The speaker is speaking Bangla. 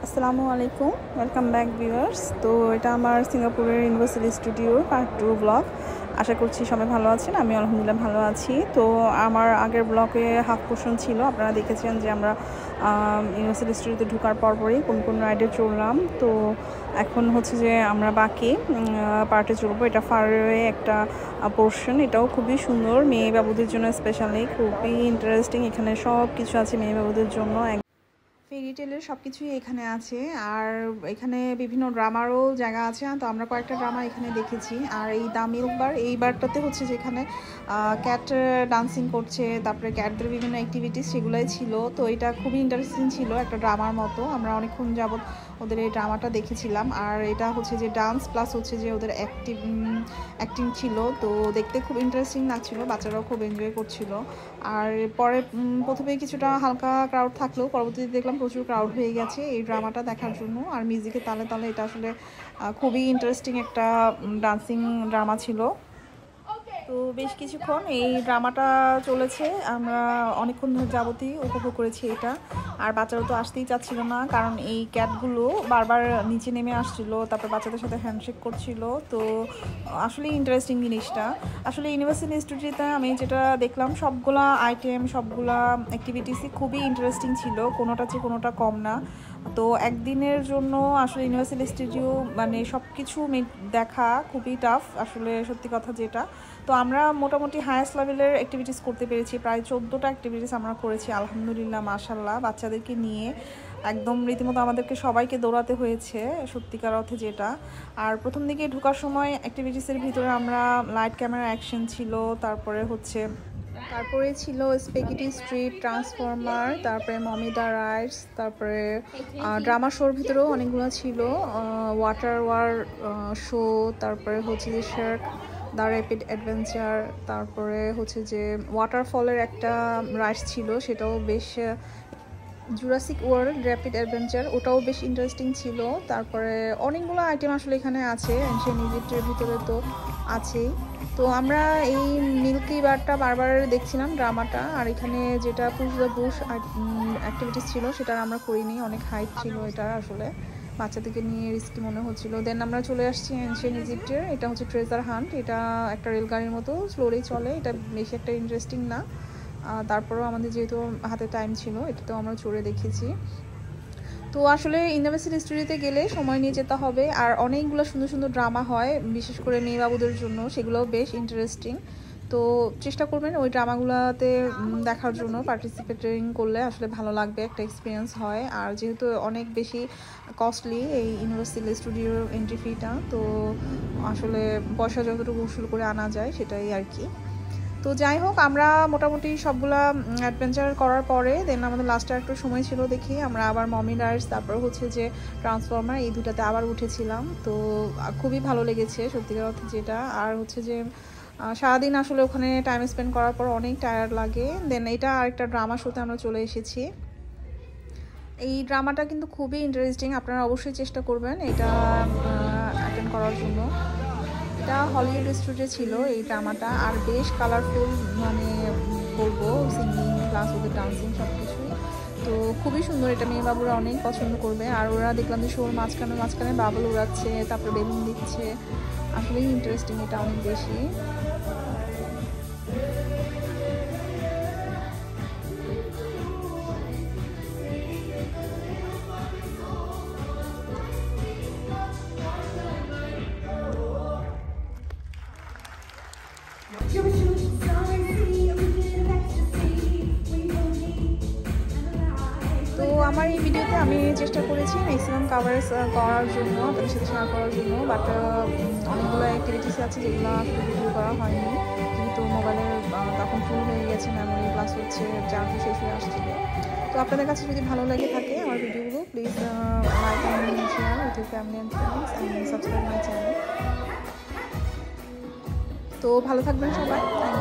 আসসালামু আলাইকুম, ওয়েলকাম ব্যাক ভিউয়ার্স। তো এটা আমার সিঙ্গাপুরের ইউনিভার্সিটি স্টুডিওর পার্ট 2 ব্লগ। আশা করছি সবাই ভালো আছেন, আমি আলহামদুলিল্লাহ ভালো আছি। তো আমার আগের ব্লগে হাফ পোর্শন ছিল, আপনারা দেখেছেন যে আমরা ইউনিভার্সিটি স্টুডিওতে ঢোকার পরপরই কোন কোন রাইডে চললাম। তো এখন হচ্ছে যে আমরা বাকি পার্টে চলবো। এটা ফারওয়ে একটা পোর্শন, এটাও খুবই সুন্দর, মেয়ে বাবুদের জন্য স্পেশালি খুবই ইন্টারেস্টিং। এখানে সব কিছু আছে মেয়ে বাবুদের জন্য, ফেরি টেলের সব কিছুই এখানে আছে। আর এখানে বিভিন্ন ড্রামারও জায়গা আছে, তো আমরা কয়েকটা ড্রামা এখানে দেখেছি। আর এই দ্য মিল্ক বার, এই বারটাতে হচ্ছে যেখানে ক্যাট ডান্সিং করছে, তারপরে ক্যাটদের বিভিন্ন অ্যাক্টিভিটিস সেগুলোই ছিল। তো এটা খুবই ইন্টারেস্টিং ছিল, একটা ড্রামার মতো। আমরা অনেকক্ষণ যাবত ওদের এই ড্রামাটা দেখেছিলাম। আর এটা হচ্ছে যে ডান্স প্লাস হচ্ছে যে ওদের অ্যাক্টিং ছিল, তো দেখতে খুব ইন্টারেস্টিং লাগছিল, বাচ্চারাও খুব এনজয় করছিল। আর পরে প্রথমে কিছুটা হালকা ক্রাউড থাকলেও পরবর্তীতে দেখলাম প্রচুর ক্রাউড হয়ে গেছে এই ড্রামাটা দেখার জন্য। আর মিউজিকের তালে তালে এটা আসলে খুবই ইন্টারেস্টিং একটা ডান্সিং ড্রামা ছিল। তো বেশ কিছুক্ষণ এই ড্রামাটা চলেছে, আমরা অনেকক্ষণ যাবতই উপভোগ করেছি এটা। আর বাচ্চারা তো আসতেই চাচ্ছিল না, কারণ এই ক্যাটগুলো বারবার নিচে নেমে আসছিল, তারপর বাচ্চাদের সাথে হ্যান্ডশেক করছিল। তো আসলে ইন্টারেস্টিং জিনিসটা। আসলে ইউনিভার্সিটি স্টুডিওতে আমি যেটা দেখলাম সবগুলা আইটেম, সবগুলা অ্যাক্টিভিটিসই খুবই ইন্টারেস্টিং ছিল, কোনোটা চেয়ে কোনোটা কম না। তো একদিনের জন্য আসলে ইউনিভার্সিটি স্টুডিও মানে সব কিছু দেখা খুবই টাফ আসলে, সত্যি কথা যেটা। তো আমরা মোটামুটি হায়েস্ট লেভেলের অ্যাক্টিভিটিস করতে পেরেছি, প্রায় 14টা অ্যাক্টিভিটিস আমরা করেছি আলহামদুলিল্লাহ, মাশাল্লাহ। বাচ্চাদেরকে নিয়ে একদম রীতিমতো আমাদেরকে সবাইকে দৌড়াতে হয়েছে সত্যিকার অর্থে যেটা। আর প্রথম দিকে ঢোকার সময় অ্যাক্টিভিটিসের ভিতরে আমরা লাইট ক্যামেরা অ্যাকশন ছিল, তারপরে ছিল স্পেগেটি স্ট্রিট, ট্রান্সফর্মার, তারপরে মমি দ্য রাইডস, তারপরে ড্রামা শোর ভিতরেও অনেকগুলো ছিল, ওয়াটার ওয়ার শো, তারপরে হচ্ছে যে শার্ক দ্য র্যাপিড অ্যাডভেঞ্চার, তারপরে হচ্ছে যে ওয়াটারফলের একটা রাইড ছিল, সেটাও বেশ জুরাসিক ওয়ার্ল্ড র্যাপিড অ্যাডভেঞ্চার, ওটাও বেশ ইন্টারেস্টিং ছিল। তারপরে অনেকগুলো আইটেম আসলে এখানে আছে, এনশিয়েন্ট ইজিপ্টের ভিতরে তো আছেই। তো আমরা এই মিল্কি বারটা বারবার দেখছিলাম ড্রামাটা। আর এখানে যেটা পুশ দ্য বুশ অ্যাক্টিভিটিস ছিল সেটা আমরা করিনি, অনেক হাইট ছিল এটা, আসলে বাচ্চাদেরকে নিয়ে রিস্কি মনে হচ্ছিল। দেন আমরা চলে আসছি এনশিয়েন্ট ইজিপ্টের, এটা হচ্ছে ট্রেজার হান্ট, এটা একটা রেলগাড়ির মতো স্লোলি চলে, এটা বেশি একটা ইন্টারেস্টিং না। তারপরেও আমাদের যেহেতু হাতে টাইম ছিল, এটাতেও আমরা চড়ে দেখেছি। তো আসলে ইউনিভার্সিটি স্টুডিওতে গেলে সময় নিয়ে যেতে হবে। আর অনেকগুলো সুন্দর সুন্দর ড্রামা হয়, বিশেষ করে মেয়ে বাবুদের জন্য, সেগুলোও বেশ ইন্টারেস্টিং। তো চেষ্টা করবেন ওই ড্রামাগুলোতে দেখার জন্য, পার্টিসিপেটিং করলে আসলে ভালো লাগবে, একটা এক্সপিরিয়েন্স হয়। আর যেহেতু অনেক বেশি কস্টলি এই ইউনিভার্সিটি স্টুডিওর এন্ট্রি ফিটা, তো আসলে পয়সা যতটুকু উসুল করে আনা যায় সেটাই আর কি। তো যাই হোক, আমরা মোটামুটি সবগুলা অ্যাডভেঞ্চার করার পরে দেন আমাদের লাস্টে একটু সময় ছিল দেখি আমরা আবার মমি রাইডস, তারপর হচ্ছে যে ট্রান্সফর্মার, এই দুটাতে আবার উঠেছিলাম। তো খুবই ভালো লেগেছে সত্যিকার অর্থে যেটা। আর হচ্ছে যে সারাদিন আসলে ওখানে টাইম স্পেন্ড করার পর অনেক টায়ার্ড লাগে। দেন এটা আরেকটা ড্রামা শোতে আমরা চলে এসেছি। এই ড্রামাটা কিন্তু খুবই ইন্টারেস্টিং, আপনারা অবশ্যই চেষ্টা করবেন এটা অ্যাটেন্ড করার জন্য। এটা হলিউড স্টুডিও ছিল এই ড্রামাটা, আর বেশ কালারফুল, মানে বলবো সিঙ্গিং প্লাস ওদের ডান্সিং সব কিছুই। তো খুবই সুন্দর, এটা মেয়ে বাবুরা অনেক পছন্দ করবে। আর ওরা দেখলাম যে শোর মাঝখানে মাঝখানে বাবল উড়াচ্ছে, তারপরে বেলুন দিচ্ছে, আসলেই ইন্টারেস্টিং এটা অনেক বেশি। তো আমার এই ভিডিওতে আমি চেষ্টা করেছি ম্যাক্সিমাম কাভারেজ করার জন্য, আপনাদের সাথে শেয়ার করার জন্য, বাট অনেকগুলো অ্যাক্টিভিটিস আছে যেগুলো আসলে ভিডিও করা হয়নি, যেহেতু মোবাইলের তখন ফুল হয়ে গেছে মেমোরি, প্লাস হচ্ছে চার্জও শেষ হয়ে আসছিল। তো আপনাদের কাছে যদি ভালো লাগে থাকে আমার ভিডিওগুলো, please like and share with your family and friends and subscribe my channel. তো ভালো থাকবেন সবাই।